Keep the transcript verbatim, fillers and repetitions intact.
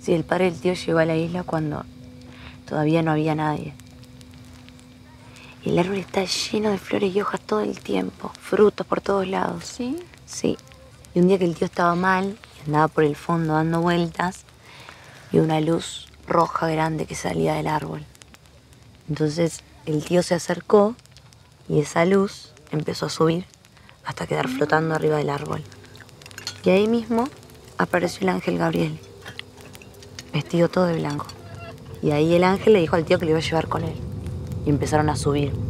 Sí, el padre del tío llegó a la isla cuando todavía no había nadie. Y el árbol está lleno de flores y hojas todo el tiempo, frutos por todos lados. ¿Sí? Sí. Y un día que el tío estaba mal, y andaba por el fondo dando vueltas, vio una luz roja grande que salía del árbol. Entonces el tío se acercó y esa luz empezó a subir hasta quedar flotando arriba del árbol. Y ahí mismo apareció el ángel Gabriel, vestido todo de blanco. Y ahí el ángel le dijo al tío que lo iba a llevar con él. Y empezaron a subir.